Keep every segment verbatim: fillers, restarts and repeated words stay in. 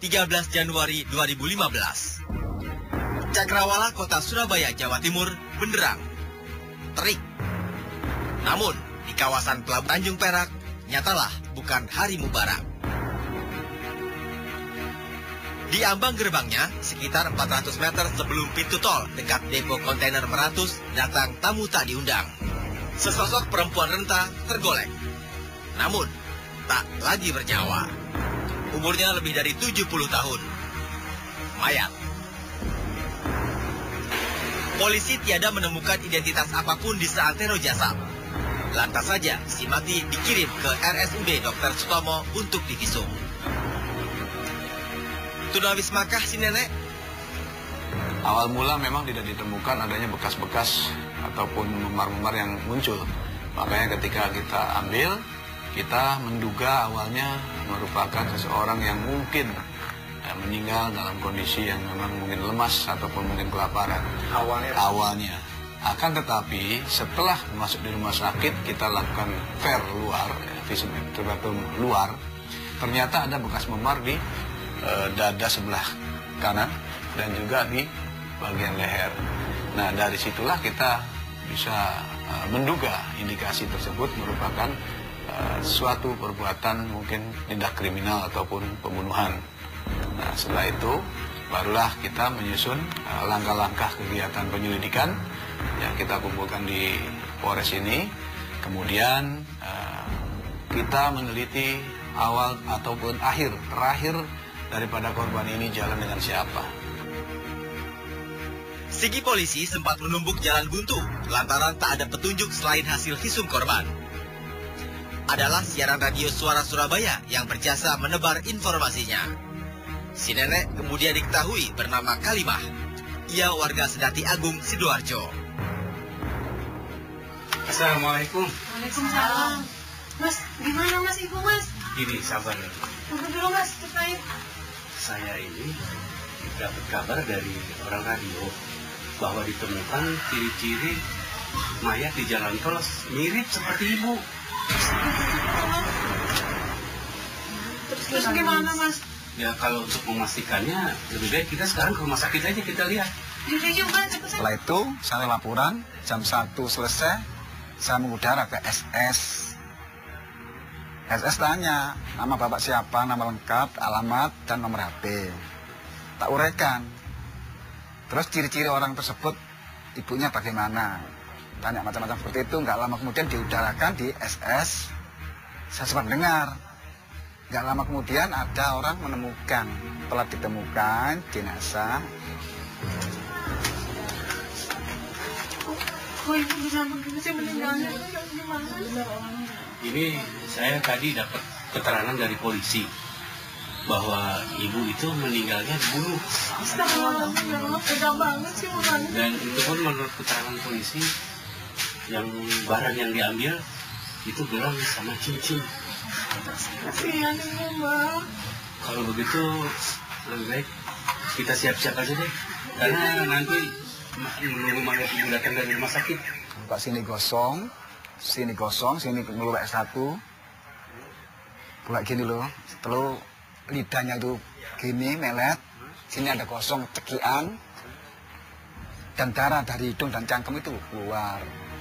tiga belas Januari dua ribu lima belas. Cakrawala, Kota Surabaya, Jawa Timur, benderang, terik. Namun, di kawasan Pelabuhan Tanjung Perak, nyatalah bukan hari mubarak. Di ambang gerbangnya, sekitar empat ratus meter sebelum pintu tol dekat depo kontainer Meratus, datang tamu tak diundang. Sesosok perempuan renta tergolek. Namun, tak lagi bernyawa. Umurnya lebih dari tujuh puluh tahun. Mayat. Polisi tiada menemukan identitas apapun di seantero jasad. Lantas saja si mati dikirim ke R S U D dokter Sutomo untuk divisum. Tunawismakah si nenek? Awal mula memang tidak ditemukan adanya bekas-bekas ataupun memar-memar yang muncul. Makanya ketika kita ambil, kita menduga awalnya merupakan seseorang yang mungkin ya, meninggal dalam kondisi yang memang mungkin lemas ataupun mungkin kelaparan. Awalnya? Awalnya. Akan tetapi setelah masuk di rumah sakit, kita lakukan ver luar, visum terbatum luar, ternyata ada bekas memar di e, dada sebelah kanan dan juga di bagian leher. Nah, dari situlah kita bisa e, menduga indikasi tersebut merupakan e, suatu perbuatan mungkin tindak kriminal ataupun pembunuhan. Nah, setelah itu barulah kita menyusun langkah-langkah uh, kegiatan penyelidikan yang kita kumpulkan di Polres ini. Kemudian uh, kita meneliti awal ataupun akhir terakhir daripada korban ini jalan dengan siapa. Sigi polisi sempat menumbuk jalan buntu lantaran tak ada petunjuk selain hasil visum korban. Adalah siaran radio Suara Surabaya yang berjasa menebar informasinya. Si nenek kemudian diketahui bernama Kalimah. Ia warga Sedati Agung, Sidoarjo. Assalamualaikum. Waalaikumsalam. Mas, gimana mas, ibu mas? Ini sabar ya. Tunggu dulu mas, ceritain. Saya ini dapat kabar dari orang radio bahwa ditemukan ciri-ciri mayat di jalan tol mirip seperti ibu. Terus, terus gimana mas? Ya kalau untuk memastikannya lebih baik kita sekarang ke rumah sakit aja kita lihat. Yaudah yuk mas, cepet. Setelah itu saya laporan jam satu selesai, saya mengudara ke S S. S S tanya nama bapak siapa, nama lengkap, alamat dan nomor H P. Tak uraikan. Terus ciri-ciri orang tersebut, ibunya bagaimana? Tanya macam-macam seperti itu. Nggak lama kemudian diudarakan di S S. Saya sempat dengar. Gak lama kemudian ada orang menemukan, telah ditemukan jenazah. Oh ibu bisa begini sih meninggalnya? Ini saya tadi dapat keterangan dari polisi bahwa ibu itu meninggalnya dibunuh. Astagfirullahaladzim, ya Allah, tega banget sih orangnya. Dan itu pun menurut keterangan polisi, yang barang yang diambil itu gelang sama cincin. Kasihan ini mbak. Kalau begitu lebih baik kita siap-siap aja deh, karena nanti menunggu mayat ibu datang dari rumah sakit. Buka sini gosong, sini gosong, sini ngeluak satu. Buka gini loh, setelah lidahnya itu gini melet, sini ada gosong cekian, dan darah dari hidung dan cangkem itu keluar.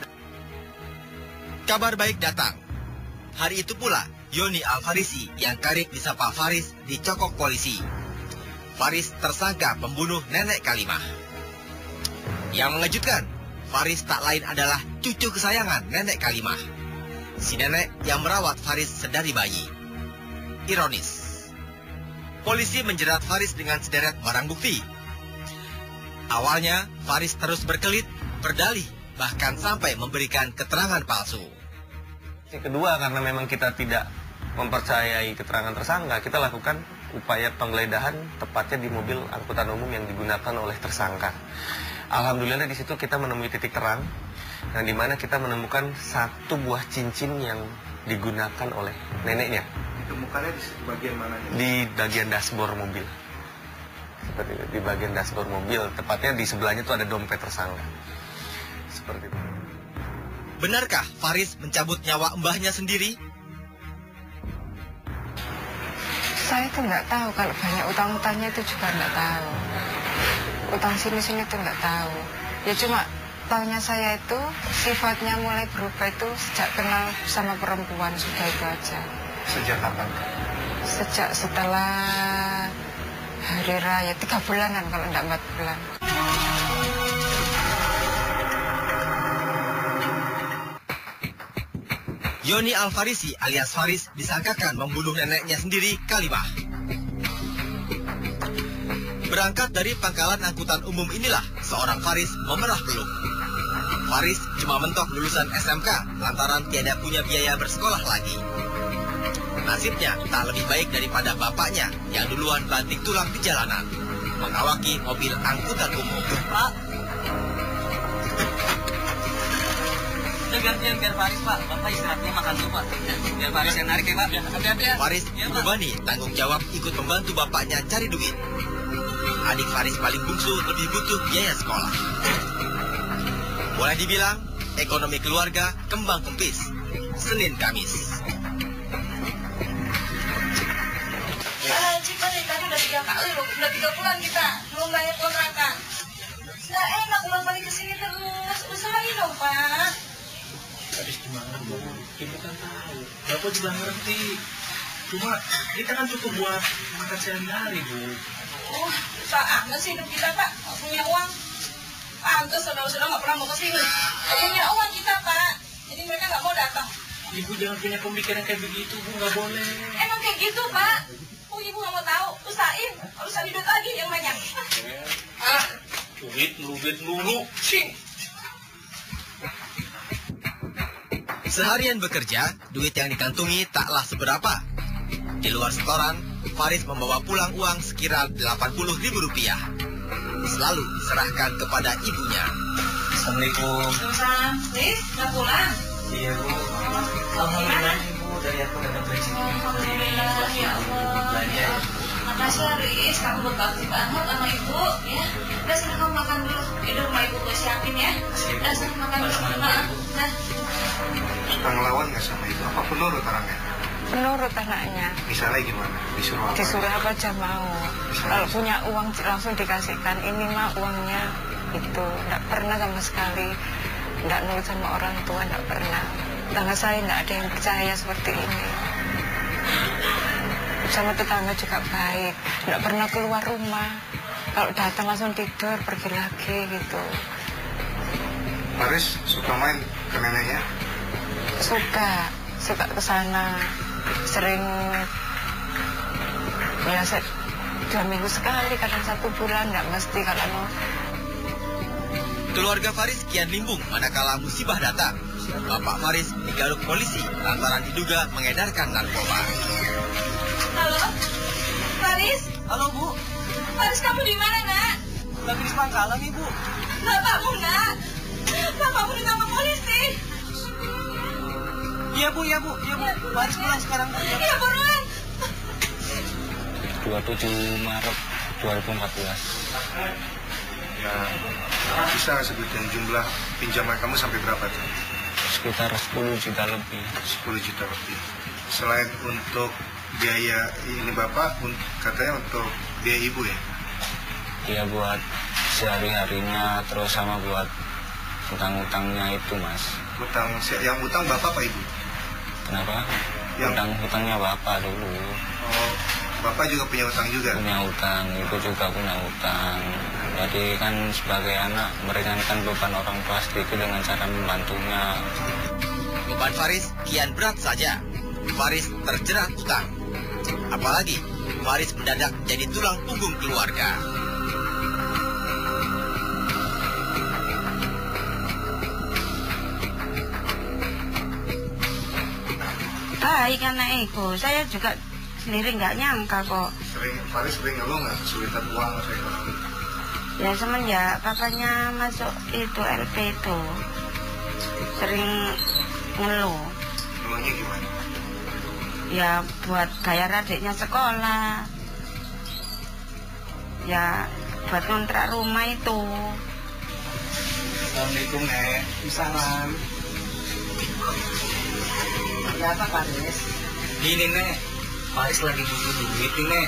Kabar baik datang. Hari itu pula Yoni Alfarisi yang karib disapa Faris dicokok polisi. Faris tersangka pembunuh nenek Kalimah. Yang mengejutkan, Faris tak lain adalah cucu kesayangan nenek Kalimah. Si nenek yang merawat Faris sedari bayi. Ironis. Polisi menjerat Faris dengan sederet barang bukti. Awalnya, Faris terus berkelit, berdalih, bahkan sampai memberikan keterangan palsu. Yang kedua, karena memang kita tidak mempercayai keterangan tersangka, kita lakukan upaya penggeledahan tepatnya di mobil angkutan umum yang digunakan oleh tersangka. Alhamdulillah di situ kita menemui titik terang, yang dimana kita menemukan satu buah cincin yang digunakan oleh neneknya. Ditemukannya di bagian mana? Di bagian dashboard mobil. Seperti itu, di bagian dashboard mobil, tepatnya di sebelahnya itu ada dompet tersangka. Seperti itu. Benarkah Faris mencabut nyawa mbahnya sendiri? Saya itu nggak tahu, kalau banyak utang-utangnya itu juga nggak tahu. Utang sini-sini itu nggak tahu. Ya cuma tahunya saya itu sifatnya mulai berubah itu sejak kenal sama perempuan, sudah itu aja. Sejak kapan? Sejak setelah hari raya, tiga bulanan kalau enggak empat bulan. Yoni Alfarisi alias Faris disangkakan membunuh neneknya sendiri, Kalimah. Berangkat dari pangkalan angkutan umum inilah seorang Faris memerah peluk. Faris cuma mentok lulusan S M K lantaran tiada punya biaya bersekolah lagi. Nasibnya tak lebih baik daripada bapaknya yang duluan banting tulang di jalanan, mengawaki mobil angkutan umum. Pak, udah gantian biar Faris, Pak. Bapak istirahatnya makan dulu, Pak. Biar Faris yang narik ya, Pak. Hati-hati ya. Faris ya, dibebani tanggung jawab ikut membantu bapaknya cari duit. Adik Faris paling bungsu lebih butuh biaya sekolah. Boleh dibilang, ekonomi keluarga kembang kempis. Senin Kamis. Ah, Cik, tadi udah tiga kali loh, udah tiga bulan kita belum bayar kontrakan. Nggak enak ulang balik ke sini terus, usahain dong, Pak. Habis gimana, Bu? Ibu kan tahu. Bapak juga ngerti. Cuma kita kan cukup buat makan sehari-hari, Bu. Uh, susah amat sih hidup kita, Pak. Nggak punya uang. Pantes saudara-saudara nggak pernah mau ke sini. Nggak punya uang kita, Pak. Jadi mereka nggak mau datang. Ibu jangan punya pemikiran kayak begitu, Bu. Nggak boleh. Emang kayak gitu, Pak. Oh, ibu nggak mau tahu. Usahain. Harus ada duit lagi yang banyak. Ah, duit lu, duit lulu. Sing. Seharian bekerja, duit yang dikantungi taklah seberapa. Di luar setoran, Faris membawa pulang uang sekira delapan puluh ribu rupiah. Selalu diserahkan kepada ibunya. Assalamualaikum. Waalaikumsalam. Riz, nggak pulang? Iya, Bu. Alhamdulillah, Ibu. Dari aku dapat rezeki. Alhamdulillah, ya Allah. Makasih ya, Riz. Kamu berbakti banget sama ibu, ya. Udah, sana kamu makan dulu. Di rumah ibu gue siapin ya. Udah, sana makan dulu. Nah, nah. Suka ngelawan nggak sama ibu? Apa penurut orangnya? Menurut anaknya, Misalnya gimana? Disuruh apa? disuruh apa aja mau. Kalau punya uang langsung dikasihkan, ini mah uangnya itu. Nggak pernah sama sekali, nggak nurut sama orang tua, nggak pernah. Tetangga saya nggak ada yang percaya seperti ini. Sama tetangga juga baik, nggak pernah keluar rumah. Kalau datang langsung tidur, pergi lagi gitu. Faris suka main ke neneknya? Suka, suka ke sana. Sering biasa dua minggu sekali, kadang satu bulan, nggak mesti kalau mau. Keluarga Faris kian limbung manakala musibah datang. Bapak Faris digaruk polisi lantaran diduga mengedarkan narkoba. Halo, Faris? Halo, Bu. Faris, kamu di mana, Nak? Lagi di pangkalan, Ibu. Bapakmu, Nak. Bapakmu ditangkap polisi. Iya, Bu, iya, Bu. Iya, Bu. Faris pulang sekarang. Iya, buruan. dua puluh tujuh Maret dua ribu empat belas. Ya, bisa nggak sebutin jumlah pinjaman kamu sampai berapa tuh? Sekitar sepuluh juta lebih. sepuluh juta lebih. Selain untuk biaya ini Bapak, un- katanya untuk biaya Ibu ya? Dia buat sehari-harinya, terus sama buat utang-utangnya itu, Mas. Utang, yang utang Bapak apa Ibu? Kenapa? Yang- Utang-utangnya Bapak dulu. Oh, Bapak juga punya utang juga? Punya utang, ibu juga punya utang. Jadi kan sebagai anak meringankan beban orang tua sedikit dengan cara membantunya. Beban Faris kian berat saja. Faris terjerat utang. Apalagi Faris mendadak jadi tulang punggung keluarga. Baik anak Eko, saya juga sendiri nggak nyangka kok. Sering, Faris sering ngeluh nggak kesulitan uang saya? Ya semenjak papanya masuk itu L P itu sering ngeluh. Ngeluhnya gimana? Ya buat bayar adiknya sekolah. Ya buat kontrak rumah itu. Assalamualaikum, Nek. Salam. Ada apa, Faris? Gini, Nek. Faris lagi butuh duit nih, Nek.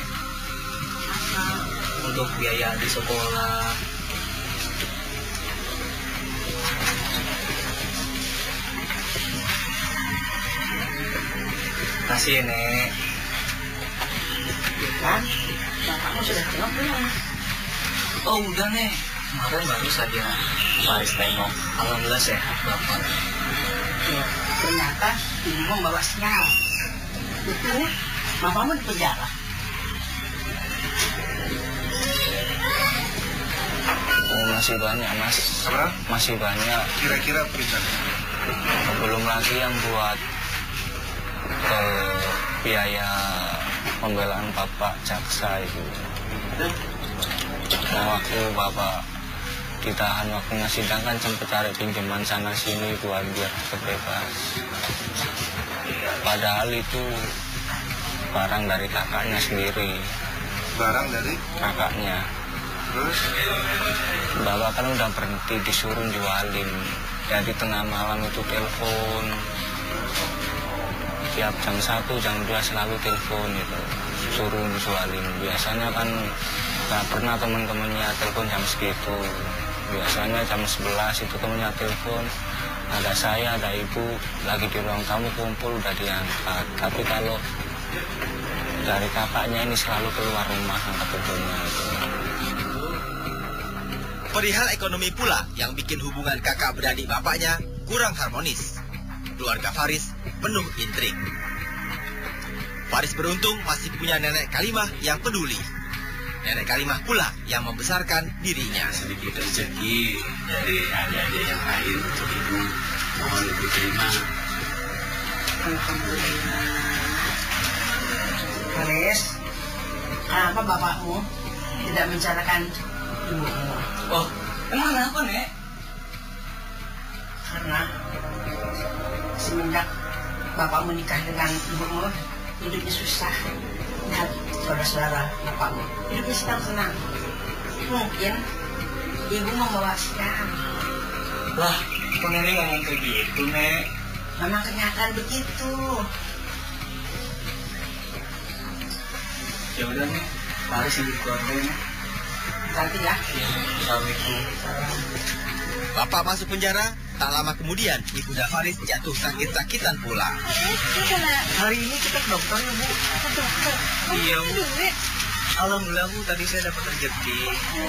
Untuk biaya di sekolah. Kasih ya, Nek. Kan, bapakmu sudah tengok belum? Oh, udah, Nek. Kemarin baru saja Faris tengok. Alhamdulillah sehat, Bapak. Ya, ternyata ibu membawa sial. Buktinya, bapakmu di penjara. Oh, masih banyak, Mas. Apa? Masih banyak. Kira-kira perintah. Belum lagi yang buat eh, biaya pembelaan Bapak jaksa itu. Nah, waktu Bapak ditahan waktunya sidang kan sempat cari pinjaman sana sini buat biar terbebas. Padahal itu barang dari kakaknya sendiri. Barang dari Kakaknya. terus Bapak kan udah berhenti disuruh jualin. Jadi tengah malam itu telepon. Tiap jam satu, jam dua selalu telepon gitu. Suruh jualin. Biasanya kan gak pernah teman-temannya telepon jam segitu. Biasanya jam sebelas itu temennya telepon. Ada saya, ada ibu, lagi di ruang tamu kumpul udah diangkat. Tapi kalau dari kakaknya ini selalu keluar rumah angkat teleponnya itu. Perihal ekonomi pula yang bikin hubungan kakak beradik bapaknya kurang harmonis. Keluarga Faris penuh intrik. Faris beruntung masih punya nenek Kalimah yang peduli. Nenek Kalimah pula yang membesarkan dirinya. Sedikit rezeki dari adik-adik yang lain untuk ibu. Mohon ibu terima. Faris, kenapa bapakmu tidak menceritakan ibumu? Oh, emang kenapa, Nek? Karena semenjak bapakmu nikah dengan ibumu, hidupnya susah. Dan saudara-saudara bapakmu hidupnya senang-senang. Mungkin ibu membawa sial. Lah, kok Nenek ngomong kayak gitu, Nek? Memang kenyataan begitu. Ya udah, Nek. Faris yang dikeluarkan. Nanti ya. Assalamualaikum. Bapak masuk penjara, tak lama kemudian ibunda Faris jatuh sakit-sakitan pula. Hari ini kita ke dokter ya, Bu. Ke dokter? Iya, Bu. Duit? Alhamdulillah, Bu. Tadi saya dapat rezeki.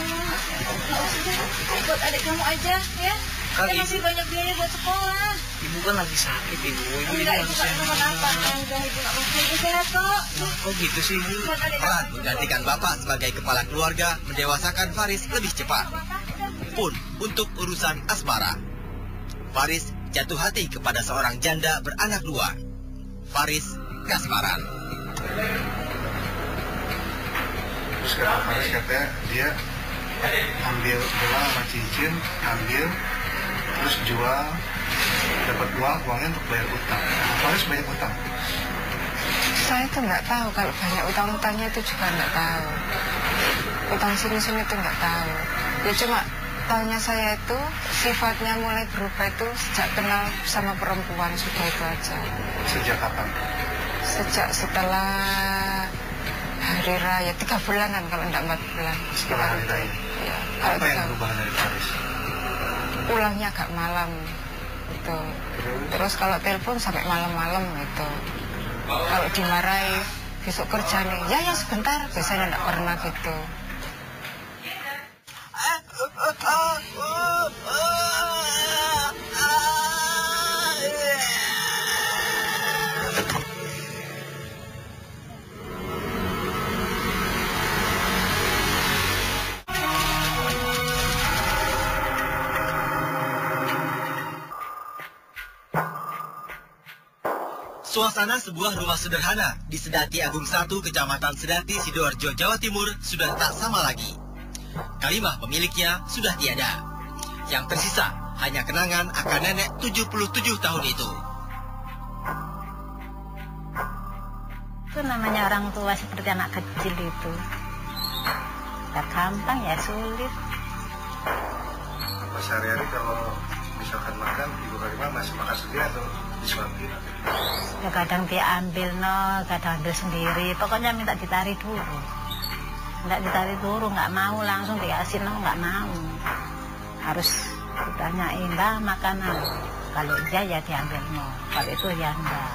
Buat adik kamu aja, ya. Kan Kita masih ibu- banyak biaya buat sekolah. Ibu kan lagi sakit, Ibu. Ibu ini Enggak, ibu harus gak sehat. kenapa-napa. Enggak, ibu gak apa-apa. Ibu sehat kok. Nah, kok gitu sih, Bu? Buat adik Peran kamu. menggantikan bapak sebagai kepala keluarga mendewasakan Faris lebih cepat. Pun untuk urusan asmara, Faris jatuh hati kepada seorang janda beranak dua, Faris Kasmaran. terus kata Faris katanya dia ambil bola sama cincin, ambil terus jual, dapat uang, uangnya untuk bayar utang. Faris banyak utang. Saya tuh nggak tahu, kalau banyak utang-utangnya itu juga nggak tahu. Utang sini-sini tuh nggak tahu. Ya cuma tahunya saya itu sifatnya mulai berubah itu sejak kenal sama perempuan, sudah itu aja. Sejak kapan? Sejak setelah hari raya, tiga bulanan kalau enggak empat bulan. Setelah hari raya. Ya, kalau Apa yang tiga- berubah dari Faris? pulangnya agak malam gitu. Terus kalau telepon sampai malam-malam gitu. Kalau dimarahi besok kerja nih, ya ya sebentar, biasanya enggak pernah gitu. Suasana sebuah rumah sederhana di Sedati Agung satu, Kecamatan Sedati, Sidoarjo, Jawa Timur sudah tak sama lagi. Kalimah pemiliknya sudah tiada. Yang tersisa hanya kenangan akan nenek tujuh puluh tujuh tahun itu. Itu namanya orang tua seperti anak kecil itu. Ya gampang ya sulit. Apa sehari-hari kalau misalkan makan, Ibu Kalimah masih makan sendiri atau disuapin? Ya kadang dia ambil no, kadang ambil sendiri. Pokoknya minta ditarik dulu. Minta ditarik dulu, nggak mau langsung dikasih no, nggak mau. Harus ditanyain, Mbak makanan. Kalau iya ya diambil no, kalau itu ya enggak.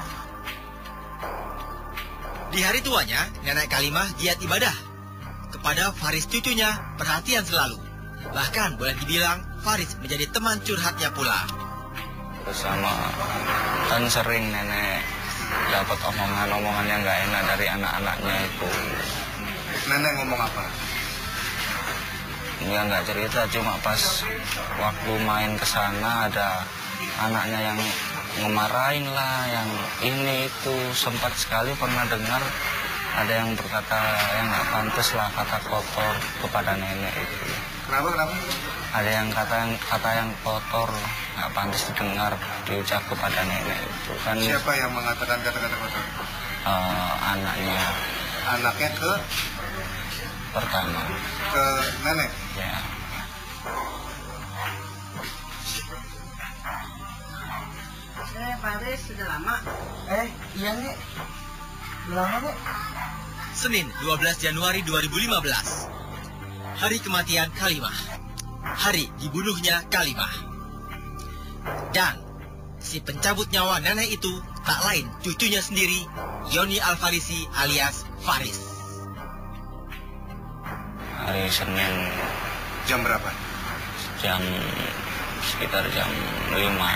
Di hari tuanya, Nenek Kalimah giat ibadah. Kepada Faris cucunya, perhatian selalu. Bahkan boleh dibilang, Faris menjadi teman curhatnya pula. Bersama kan sering nenek dapat omongan-omongan yang nggak enak dari anak-anaknya itu. Nenek ngomong apa? Ya nggak cerita, cuma pas waktu main ke sana ada anaknya yang ngemarahin lah, yang ini itu. Sempat sekali pernah dengar ada yang berkata yang nggak pantas lah, kata kotor kepada nenek itu. Kenapa, kenapa? Ada yang kata yang kata yang kotor nggak pantas didengar diucap kepada nenek itu kan. Siapa yang mengatakan kata-kata kotor? Uh, anaknya. Anaknya ke? Pertama. Ke nenek? Ya. Eh, Faris sudah lama. Eh, iya nih. Lama nih. Senin dua belas Januari dua ribu lima belas. Hari kematian Kalimah. Hari dibunuhnya Kalimah. Dan si pencabut nyawa nenek itu tak lain cucunya sendiri, Yoni Alfarisi alias Faris. Hari Senin. Jam berapa? Jam sekitar jam lima.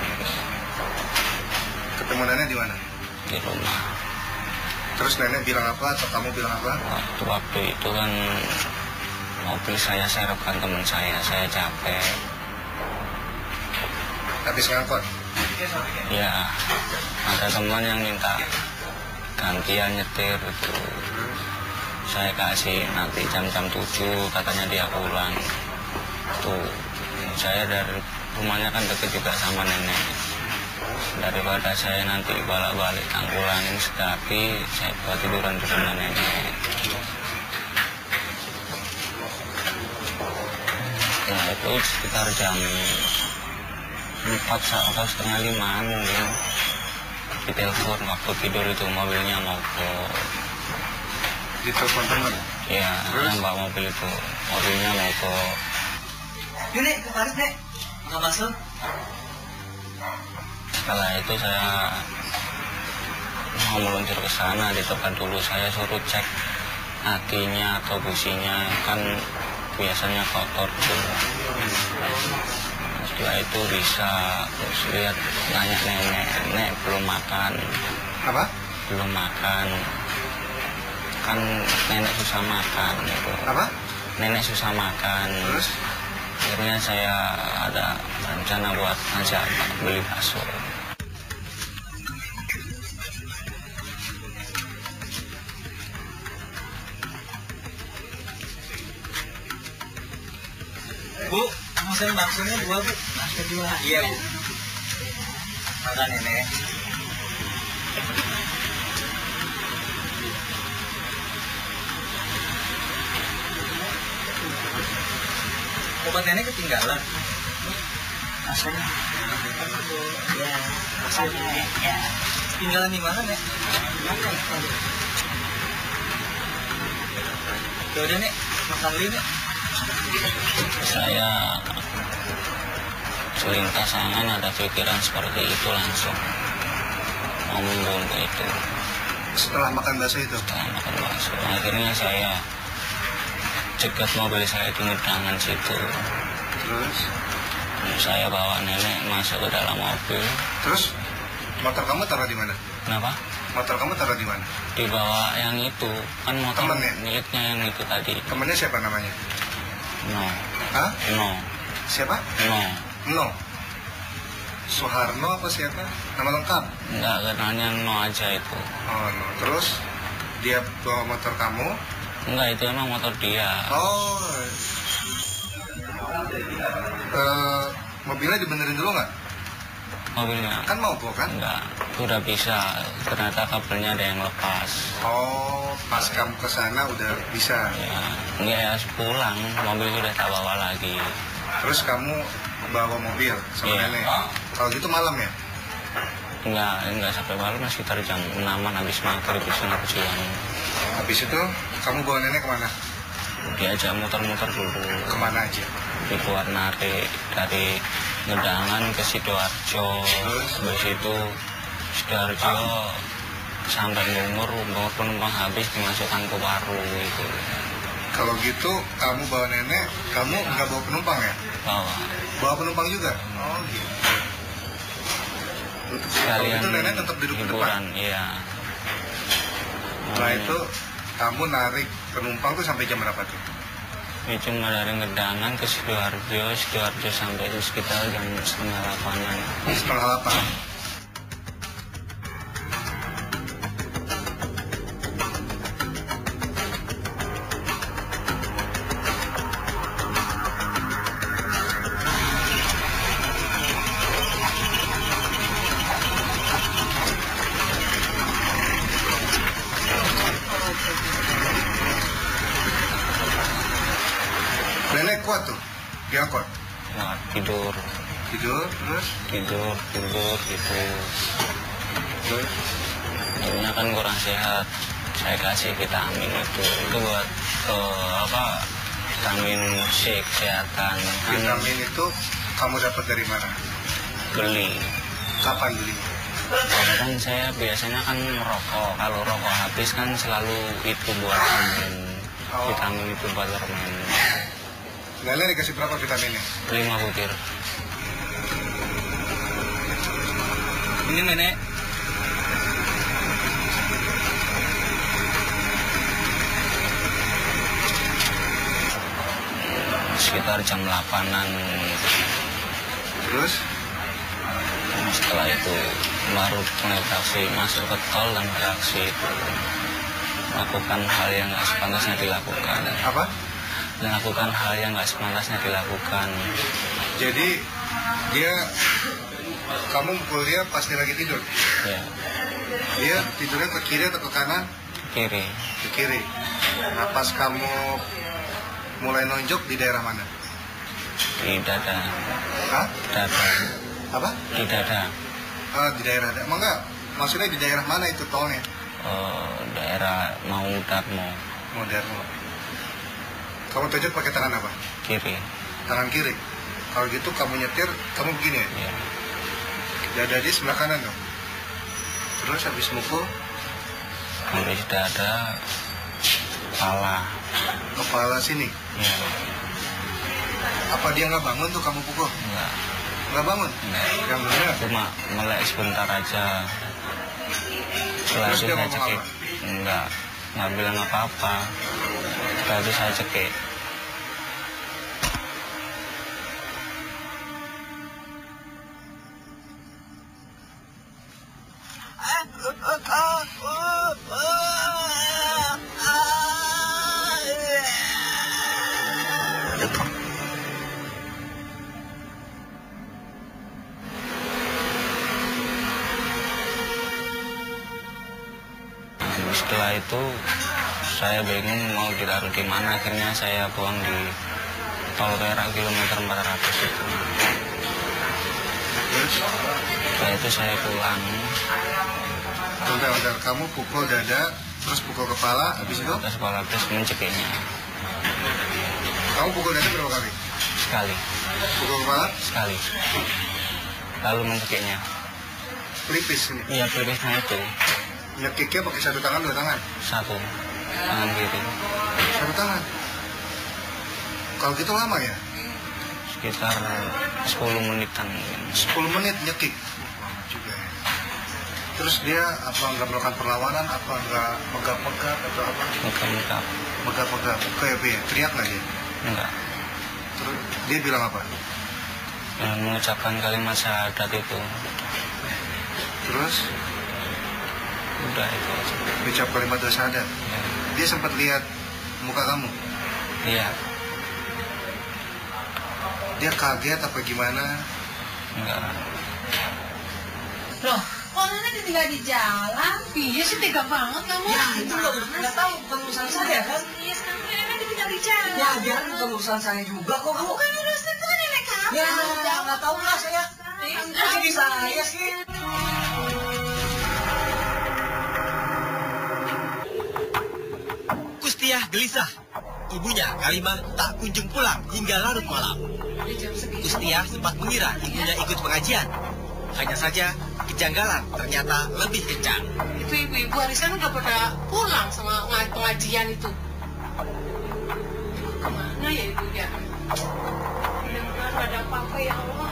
Ketemu nenek di mana? Di rumah. Terus nenek bilang apa atau kamu bilang apa? Waktu waktu itu kan mobil saya serepkan teman saya, saya capek. Habis ngangkut? Ya, ada teman yang minta gantian nyetir itu. Saya kasih nanti jam-jam tujuh, katanya dia pulang. Tuh, saya dari rumahnya kan deket juga sama nenek. Daripada saya nanti balik-balik tangkulangin sedaki, saya buat tiduran di rumah nenek. Ya itu sekitar jam empat atau setengah lima mungkin. Ditelepon waktu tidur itu mobilnya mogok. Ditelepon teman? Ya, yang bawa mobil itu mobilnya mogok. Yuk nek, ke Faris nek. Nggak masuk. Setelah itu saya mau meluncur ke sana, di tempat dulu saya suruh cek akinya atau businya, kan biasanya kotor tuh. Setelah itu bisa terus lihat, tanya nenek, nenek belum makan. Apa? Belum makan. Kan nenek susah makan gitu. Apa? Nenek susah makan. Terus? Akhirnya saya ada rencana buat ngajak beli bakso. Bu, mau saya baksonya dua bu. Bakso dua. Iya bu. Makan nenek. Obat nenek ketinggalan. Baksonya. Ya, baksonya. Ya. Tinggalan di mana nek? Ya udah nek, makan dulu nek. Saya selintas angan ada pikiran seperti itu, langsung mau membunuh itu. Setelah makan bakso itu? Setelah makan bakso, akhirnya saya cegat mobil saya di ngedangan situ. Terus? Saya bawa nenek masuk ke dalam mobil. Terus? Motor kamu taruh di mana? Kenapa? Motor kamu taruh di mana? Di bawah yang itu, kan motor Temennya? miliknya yang itu tadi. Temennya siapa namanya? No. Hah? No. Siapa? No. No. Soeharno apa siapa? Nama lengkap? Enggak, kenalnya No aja itu. Oh, no. Terus dia bawa motor kamu? Enggak, itu emang motor dia. Oh. Uh, mobilnya dibenerin dulu nggak? Mobilnya? Kan mau kok kan? Enggak, udah bisa. Ternyata kabelnya ada yang lepas. Oh, pas kamu ke sana udah bisa. Ya, enggak ya, pulang mobil sudah tak bawa lagi. Terus kamu bawa mobil sama Iya. nenek. Kalau gitu malam ya? Enggak, enggak sampai malam, sekitar jam enaman habis maghrib di sana pulang. Habis itu kamu bawa nenek kemana? Diajak muter-muter dulu. Kemana aja? Di keluar narik dari Ngedangan ke Sidoarjo. Habis itu Sidoarjo sampai Lumur, umur penumpang habis dimasukkan ke Waru gitu. Kalau gitu kamu bawa nenek, kamu nggak bawa penumpang ya? Bawa. Bawa penumpang juga? Oh gitu. Sekalian itu nenek tetap duduk di depan? Iya. Nah itu kamu narik penumpang tuh sampai jam berapa tuh? Ini cuma dari Ngedangan ke Sidoarjo, Sidoarjo sampai itu sekitar jam setengah delapanan. Setengah delapan? Nenek kuat tuh, diangkut? Nah, tidur. Tidur, terus? Tidur, tidur, gitu. Terus? Ibunya kan kurang sehat. Saya kasih vitamin itu. Itu buat ke apa? Vitamin musik, kesehatan. Vitamin itu kamu dapat dari mana? Beli. Kapan beli? Karena kan saya biasanya kan merokok. Kalau rokok habis kan selalu itu buat vitamin. Oh. Vitamin itu buat permen. Nenek dikasih berapa vitaminnya? Lima butir. Ini nenek. Sekitar jam delapanan. Terus? Setelah itu baru naik taksi, masuk ke tol dan taksi itu melakukan hal yang nggak sepantasnya dilakukan. Apa? Melakukan hal yang nggak sepantasnya dilakukan. Jadi dia, kamu pukul dia pas dia lagi tidur? Ya. Dia tidurnya ke kiri atau ke kanan? Ke kiri. Ke kiri. Nah pas kamu mulai nonjok di daerah mana? Di dada. Hah? Dada. Apa? Di dada. Ah, di daerah dada. Emang enggak? Maksudnya di daerah mana itu tolnya? Oh, daerah Mau Darmo. Mau Darmo. Kamu tojok pakai tangan apa? Kiri. Tangan kiri. Kalau gitu kamu nyetir, kamu begini ya? Iya. Dada di sebelah kanan dong. Terus habis mukul? Habis dada, kepala. Kepala sini? Iya. Apa dia nggak bangun tuh kamu pukul? Enggak. Nggak bangun? Enggak. Yang bener? Cuma melek sebentar aja. Setelah Terus itu dia saya ngomong cekik. apa? Enggak. Nggak bilang apa-apa. Setelah itu saya cekik. Setelah itu saya bingung mau ditaruh di mana, akhirnya saya buang di tol Perak kilometer empat ratus itu. Setelah itu saya pulang. Bentar, bentar. Kamu pukul dada, terus pukul kepala, habis itu? Terus kepala, terus mencekiknya. Kamu pukul dada berapa kali? Sekali. Pukul kepala? Sekali. Lalu mencekiknya. Pelipis ini? Iya, pelipisnya itu. Nyekiknya pakai satu tangan, dua tangan? Satu. Tangan kiri. Satu tangan? Kalau gitu lama ya? Sekitar sepuluh menitan. sepuluh menit nyekik? Juga ya. Terus dia apa nggak melakukan perlawanan, apa nggak megap-megap atau apa? Megap-megap. Megap-megap. Kayak apa ya? Teriak nggak dia? Enggak. Terus dia bilang apa? Dan mengucapkan kalimat syahadat itu. Terus? Udah itu aja. Ucap kalimat syahadat? Ya. Dia sempat lihat muka kamu? Iya. Dia kaget apa gimana? Enggak. Loh, kok nenek ditinggal di jalan? Iya sih, tega banget kamu. Ya, itu loh, nggak tahu bukan urusan saya kan? Iya, sekarang nenek ditinggal di jalan. Ya, biar bukan urusan saya juga kok, Bu. Bukan urusan itu kan nenek kamu. Ya, nggak tahu lah saya. Iya, Jadi saya sih. Kustiah gelisah. Ibunya, Kalimah, tak kunjung pulang hingga larut malam. Kustiah sempat mengira ibunya ikut pengajian. Hanya saja, kejanggalan ternyata lebih kencang. Itu ibu-ibu arisan udah pada pulang sama pengajian itu. Kemana ya ibu ya? Benar-benar ada apa-apa ya Allah.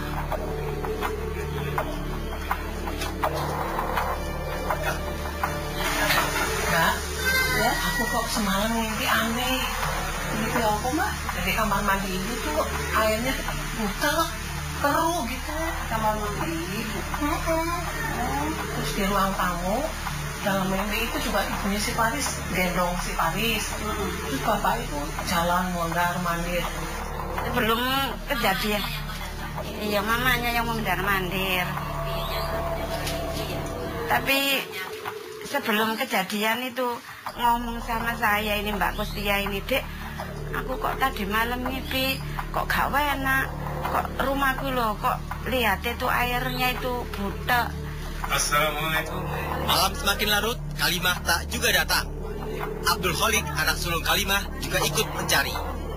Kak, ya aku kok semalam mimpi aneh. Mimpi apa mak? Dari kamar mandi ibu tuh airnya butel, keruh gitu. Kamar mandi ibu. Terus di ruang tamu, dalam mimpi itu juga ibunya si Faris gendong si Faris. Terus bapak itu jalan mondar mandir. Sebelum kejadian, iya mamanya yang mondar mandir. Tapi sebelum kejadian itu ngomong sama saya ini Mbak Kustia ini, Dek, aku kok tadi malam mimpi kok gak enak, kok rumahku loh kok lihat itu airnya itu butek. Assalamualaikum. Malam semakin larut, Kalimah tak juga datang. Abdul Khalid, anak sulung Kalimah, juga ikut mencari.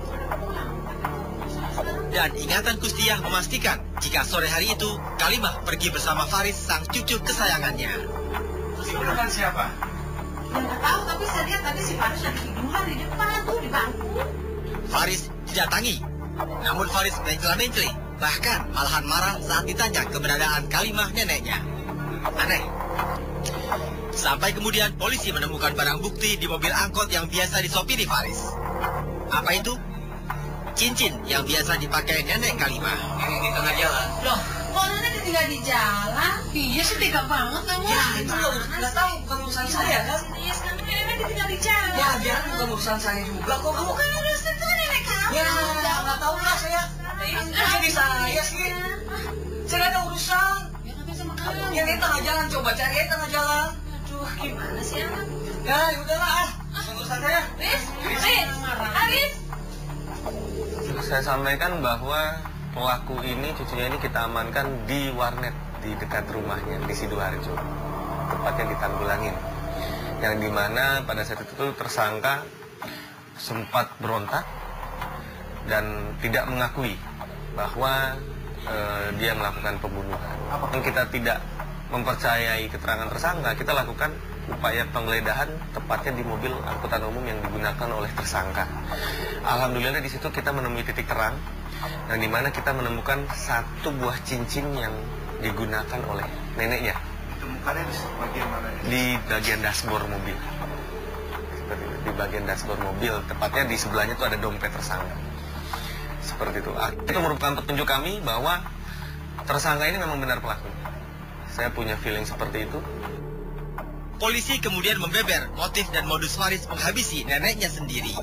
Dan ingatan Kustiah memastikan jika sore hari itu Kalimah pergi bersama Faris, sang cucu kesayangannya. Bukan siapa? Ya nggak tahu, tapi saya lihat tadi si Faris lagi tiduran di depan tuh di bangku. Faris didatangi, namun Faris mencela-mencela, bahkan malahan marah saat ditanya keberadaan Kalimah neneknya. Aneh. Sampai kemudian polisi menemukan barang bukti di mobil angkot yang biasa disopiri Faris. Apa itu? Cincin yang biasa dipakai nenek Kalimah. Ini di tengah jalan. Loh, kok nenek ditinggal di jalan? Iya sih tega banget kamu. Ya itu loh, nggak tahu bukan urusan saya kan? Iya sekarang nenek ditinggal di jalan. Ya biar bukan urusan saya juga kok bu. Bukan urusan itu nenek kamu. Ya nggak tahu lah saya. Jadi saya sih. Saya nggak ada urusan. Ya tapi sama kamu. Yang di tengah jalan, coba cari di tengah jalan. Aduh, gimana sih anak? Ya udahlah ah, urusan saya. Riz, Riz, Aris. Saya sampaikan bahwa pelaku ini, cucunya ini kita amankan di warnet di dekat rumahnya di Sidoarjo, tepatnya di Tanggulangin, yang dimana pada saat itu tersangka sempat berontak dan tidak mengakui bahwa e, dia melakukan pembunuhan. Apakah kita tidak mempercayai keterangan tersangka, kita lakukan upaya penggeledahan tepatnya di mobil angkutan umum yang digunakan oleh tersangka. Alhamdulillah di situ kita menemui titik terang, yang dimana kita menemukan satu buah cincin yang digunakan oleh neneknya. Ditemukannya di bagian mana ya? Di bagian dashboard mobil. Seperti itu, di bagian dashboard mobil, tepatnya di sebelahnya itu ada dompet tersangka. Seperti itu. Itu merupakan petunjuk kami bahwa tersangka ini memang benar pelakunya. Saya punya feeling seperti itu. Polisi kemudian membeber motif dan modus Faris menghabisi neneknya sendiri.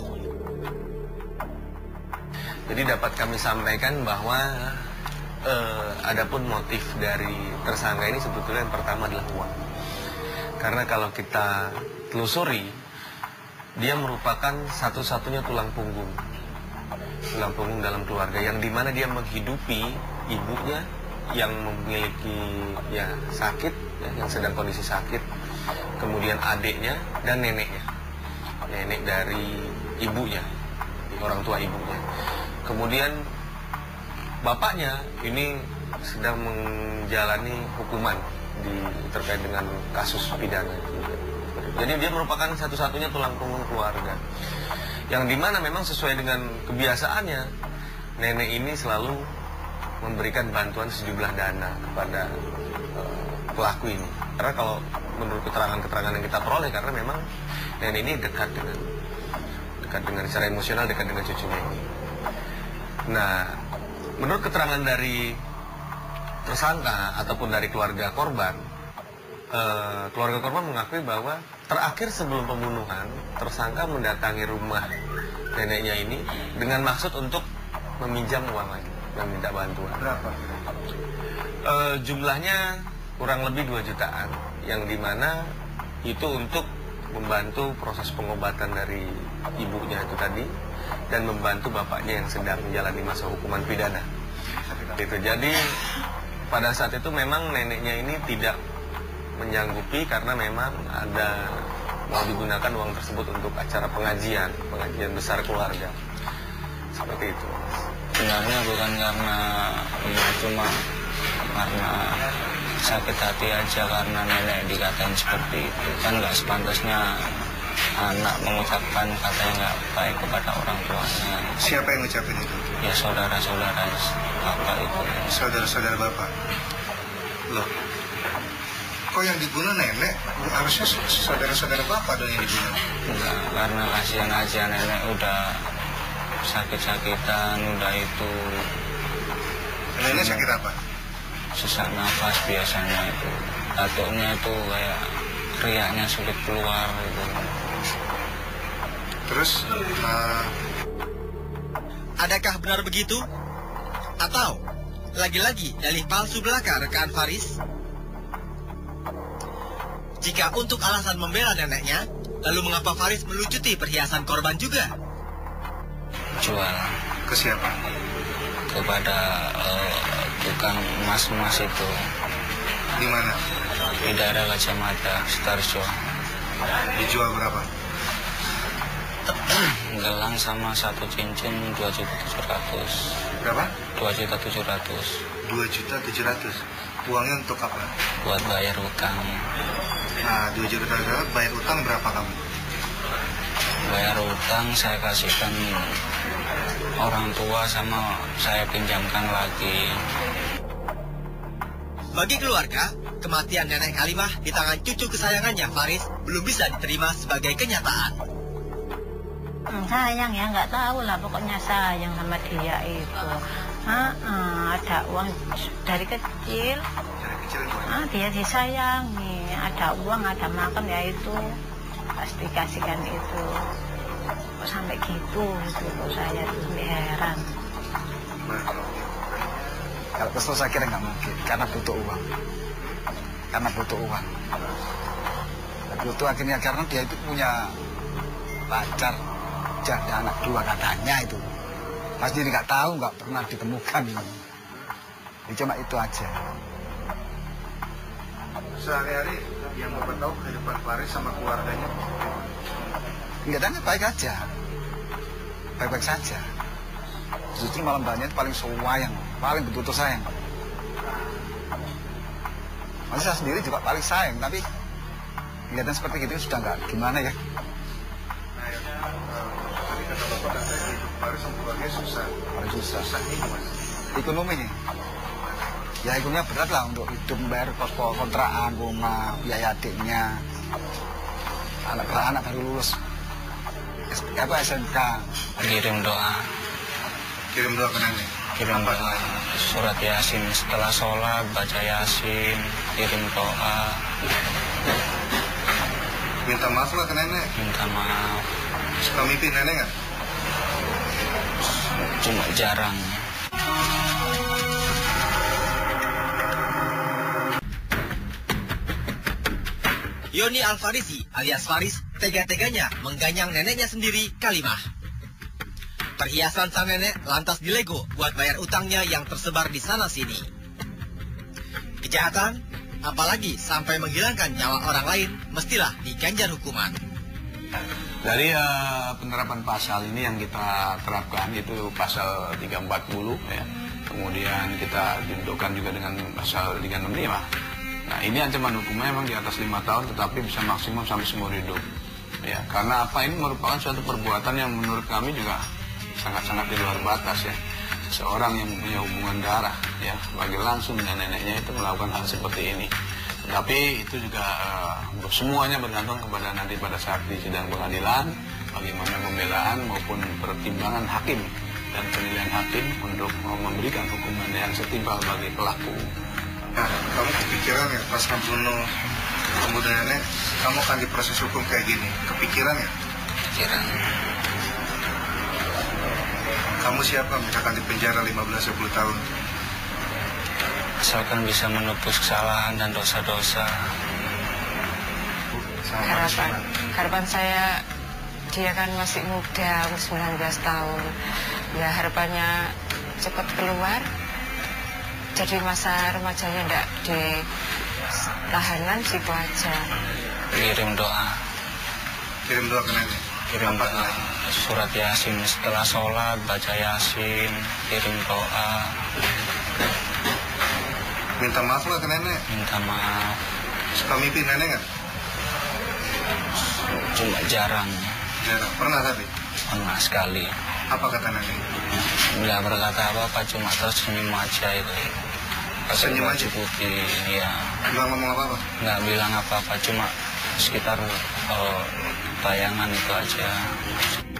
Jadi dapat kami sampaikan bahwa eh, adapun motif dari tersangka ini sebetulnya yang pertama adalah uang. Karena kalau kita telusuri, dia merupakan satu-satunya tulang punggung. Tulang punggung dalam keluarga, yang dimana dia menghidupi ibunya yang memiliki ya sakit, ya, yang sedang kondisi sakit. Kemudian adiknya dan neneknya, nenek dari ibunya, orang tua ibunya. Kemudian bapaknya ini sedang menjalani hukuman di terkait dengan kasus pidana. Jadi dia merupakan satu-satunya tulang punggung keluarga, yang dimana memang sesuai dengan kebiasaannya, nenek ini selalu memberikan bantuan sejumlah dana kepada uh, pelaku ini. Karena kalau menurut keterangan-keterangan yang kita peroleh, karena memang nenek ini dekat dengan dekat dengan secara emosional, dekat dengan cucunya ini. Nah, menurut keterangan dari tersangka ataupun dari keluarga korban, eh, keluarga korban mengakui bahwa terakhir sebelum pembunuhan, tersangka mendatangi rumah neneknya ini dengan maksud untuk meminjam uang lagi, meminta bantuan. Berapa? Eh, jumlahnya kurang lebih dua jutaan, yang dimana itu untuk membantu proses pengobatan dari ibunya itu tadi, dan membantu bapaknya yang sedang menjalani masa hukuman pidana. Itu jadi pada saat itu memang neneknya ini tidak menyanggupi karena memang ada mau digunakan uang tersebut untuk acara pengajian, pengajian besar keluarga. Seperti itu. Sebenarnya bukan karena ya, cuma karena sakit hati aja karena nenek dikatain seperti itu. Kan nggak sepantasnya anak mengucapkan kata yang nggak baik kepada orang tuanya. Siapa yang ngucapin itu? Ya saudara-saudara bapak itu. Saudara-saudara bapak? Loh, kok yang diguna nenek? Harusnya saudara-saudara bapak dong yang diguna. Enggak, karena kasihan aja nenek udah sakit-sakitan, udah itu. Nenek sakit apa? Sesak nafas biasanya itu. Batuknya itu kayak riaknya sulit keluar gitu. Terus uh... adakah benar begitu? Atau lagi-lagi dalih palsu belaka rekan Faris? Jika untuk alasan membela neneknya, lalu mengapa Faris melucuti perhiasan korban juga? Jual. Ke siapa? Kepada uh, tukang emas-emas itu. Di mana? Di daerah Gajah Mada, Sutarjo. Dijual berapa? Gelang sama satu cincin dua juta tujuh ratus. Berapa? Dua juta tujuh ratus. Dua juta tujuh ratus. Uangnya untuk apa? Buat bayar utang. Nah, dua juta tujuh ratus bayar utang berapa kamu? Bayar utang saya kasihkan orang tua sama saya pinjamkan lagi. Bagi keluarga, kematian nenek Kalimah di tangan cucu kesayangannya Faris belum bisa diterima sebagai kenyataan. Hmm, sayang ya, nggak tahu lah, pokoknya sayang sama dia itu. Ah, ah, ada uang dari kecil, ah, dia disayangi, ada uang, ada makan ya itu, pasti kasihkan itu. Kok sampai gitu, itu kok saya tuh heran. Kalau kesel saya kira nggak mungkin, karena butuh uang, karena butuh uang. Butuh akhirnya karena dia itu punya pacar. Ada anak dua katanya itu. Pasti nggak tahu, nggak pernah ditemukan ini. Ini cuma itu aja. Sehari-hari yang Bapak tahu kehidupan Faris sama keluarganya? Kelihatannya baik aja. Baik-baik saja. Justru malam banyak paling sayang, paling betul-betul sayang. Masih saya sendiri juga paling sayang, tapi kelihatan seperti itu sudah nggak gimana ya. Kata Bapak katanya hidup Faris sama keluarganya susah. Paling susah. Susahnya gimana? Ekonomi nih. Ya ekonominya berat lah untuk hidup, bayar kos kontrakan, rumah, biaya adiknya. Anak-anak baru lulus apa S M K. Kirim doa. Kirim doa ke nenek? Kirim doa. Surat Yasin, setelah sholat baca Yasin, kirim doa. Minta maaf lah ke nenek? Minta maaf. Suka mimpi nenek nggak? Cuma jarang. Yoni Al-Farisi alias Faris tega-teganya mengganyang neneknya sendiri, Kalimah. Perhiasan sang nenek lantas dilego buat bayar utangnya yang tersebar di sana-sini. Kejahatan, apalagi sampai menghilangkan nyawa orang lain, mestilah diganjar hukuman. Dari uh, penerapan pasal ini yang kita terapkan itu pasal tiga ratus empat puluh ya. Kemudian kita dudukkan juga dengan pasal tiga ratus enam puluh lima. Nah, ini ancaman hukumnya memang di atas lima tahun tetapi bisa maksimum sampai seumur hidup. Ya, karena apa, ini merupakan suatu perbuatan yang menurut kami juga sangat-sangat di luar batas ya. Seorang yang punya hubungan darah ya, bagi langsung dengan neneknya itu melakukan hal seperti ini. Tapi itu juga uh, semuanya bergantung kepada nanti pada saat di sidang pengadilan, bagaimana pembelaan maupun pertimbangan hakim dan penilaian hakim untuk memberikan hukuman yang setimpal bagi pelaku. Nah, kamu kepikiran ya pas membunuh membunuh nenek, kamu akan diproses hukum kayak gini? Kepikiran ya? Pikiran. Kamu siapa misalkan di penjara lima belas sampai sepuluh tahun? Asalkan bisa menebus kesalahan dan dosa-dosa. Harapan, harapan saya, dia kan masih muda, umur sembilan belas tahun. Ya harapannya cepat keluar, jadi masa remajanya enggak di tahanan situ aja. Kirim doa. Kirim doa ke nenek. Kirim doa. Surat Yasin setelah sholat, baca Yasin, kirim doa. Minta maaf lah ke nenek. Minta maaf. Suka mimpi nenek nggak? Cuma jarang. Jarang. Pernah tapi? Pernah sekali. Apa kata nenek? Nggak berkata apa-apa, cuma tersenyum aja itu. Senyum aja? Putih, ya. Nggak ngomong apa-apa? Nggak bilang apa-apa, cuma sekitar uh, bayangan itu aja.